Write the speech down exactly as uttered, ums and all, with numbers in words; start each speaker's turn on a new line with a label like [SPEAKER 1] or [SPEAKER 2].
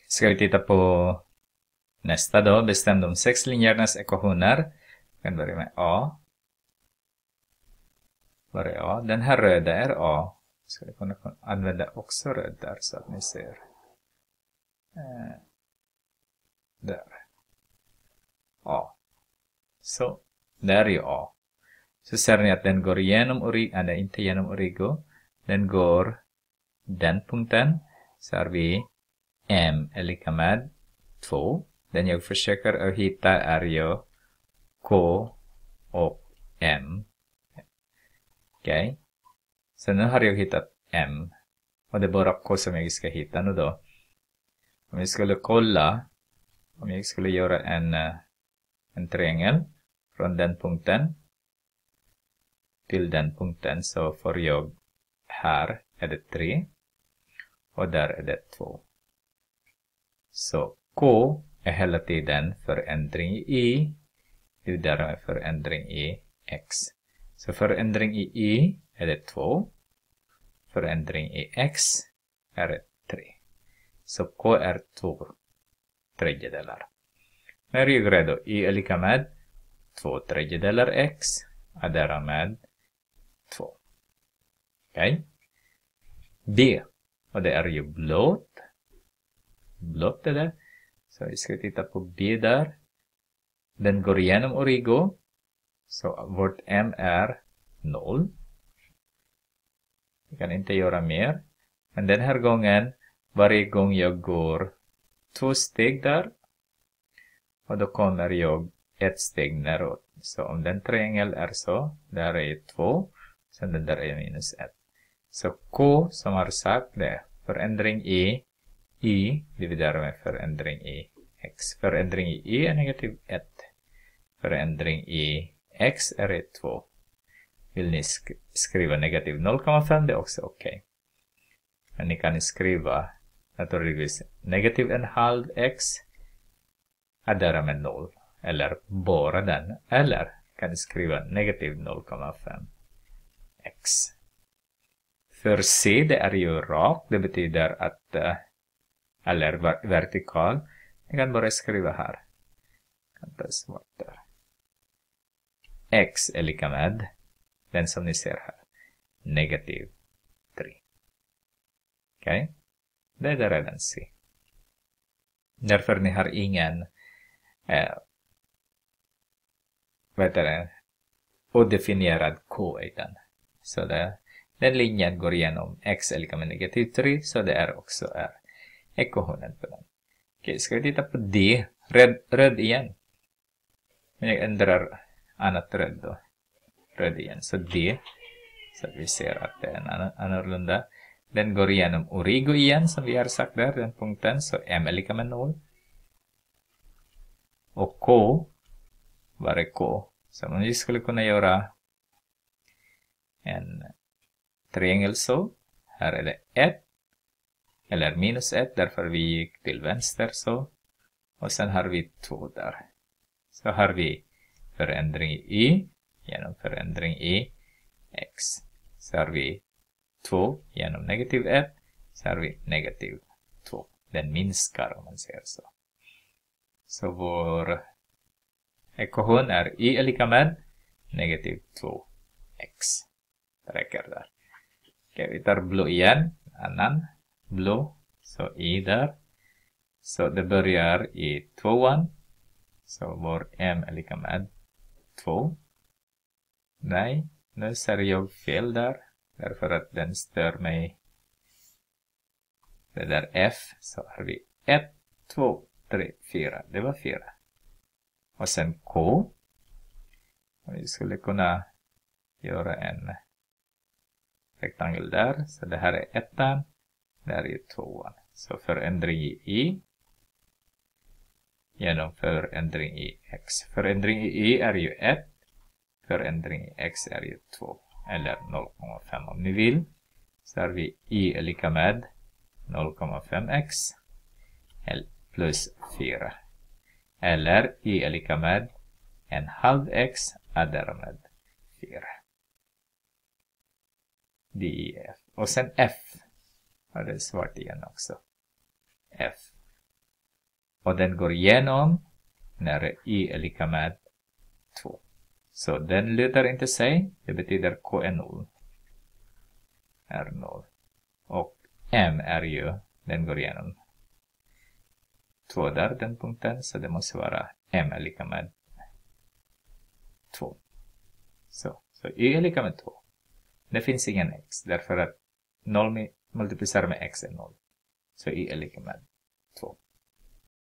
[SPEAKER 1] Ska vi titta på nästa då. Bestäm de sex linjernas ekvationer. Vi kan börja med A. Var är A? Den här röda är A. Ska vi kunna använda också röd där så att ni ser. Eh, där. A. Så, där är ju A. Så ser ni att den går igenom Origo. Nej, inte genom Origo. Den går den punkten. Så har vi M är lika med två. Den jag försöker att hitta är ju K och M. Okej. Okay. Så nu har jag hittat M. Och det är bara K som jag ska hitta nu då. Om jag skulle kolla. Om jag skulle göra en, en triangel. Från den punkten. Till den punkten. Så får jag. Här är det tre. Och där är det två. Så K är hela tiden förändring i Y. Det är därmed förändring i X. Så förändring i Y är det två. Förändring i X är det tre. Så K är två tredjedelar. När jag är redo, Y är lika med två tredjedelar X. Och därmed två. Okej. Okay. B. Och det är ju blått. Blått är det. Så vi ska titta på B där. Den går igenom Origo. Så vårt M är noll. Vi kan inte göra mer. Men den här gången, varje gång jag går två steg där. Och då kommer jag ett steg neråt. Så om den triangel är så, där är två. Sen den där är minus ett. Så K som har sagt det, förändring i Y dividerar med förändring i X. Förändring i Y är negativ ett. Förändring i X är två. Vill ni sk skriva negativ noll komma fem, det är också okej. Okay. Men ni kan skriva naturligtvis negativ en halv X är därmed noll. Eller bara den. Eller kan ni skriva negativ noll komma fem X. För C det är ju rak. Det betyder att uh, eller vertikal. Jag kan bara skriva här. Jag kan ta svart där. X är lika med den som ni ser här. Negativ tre. Okej. Okay. Det är redan C. Därför ni har ingen eh, vad heter det, odefinierad K i den. Så det, den linjen går igenom X är lika med negativ tre. Så det är också är ekvationen på den. Okej, ska vi titta på D. Röd, röd igen. Men jag ändrar annat röd då. Röd igen. Så D. Så vi ser att det är en annorlunda. Den går igenom Origo igen som vi har sagt där. Den punkten. Så M är lika med noll. Och K. Var är K? Så om vi skulle kunna göra en triangel så. Här är det ett. Eller minus ett, därför vi gick till vänster så. Och sen har vi två där. Så har vi förändring i Y genom förändring i X. Så har vi två genom negativ ett. Så har vi negativ två. Den minskar om man säger så. Så vår ekvation är Y är lika med negativ två X. Det räcker där. Okej, vi tar blå igen. Annan. Blå, så I där. Så det börjar i tvåan. Så vår M är lika med två. Nej, nu ser jag fel där. Därför att den stör mig. Det där F. Så har vi ett, två, tre, fyra. Det var fyra. Och sen K. Och vi skulle kunna göra en rektangel där. Så det här är ettan. Där är tvåan. Så förändring i Y. Genom förändring i X. Förändring i Y är ju ett. Förändring i X är ju två. Eller noll komma fem om ni vill. Så har vi Y är lika med noll komma fem X. Plus fyra. Eller Y är lika med en halv X. Är därmed fyra. D, E, F. Och sen F. Och det är svart igen också. F. Och den går igenom när y är lika med två. Så den lutar inte sig. Det betyder k är noll. Är noll. Och m är ju, den går igenom två där, den punkten. Så det måste vara m är lika med två. Så, så y är lika med två. Det finns ingen x. Därför att noll multiplicerar med x är noll. Så y är lika med två.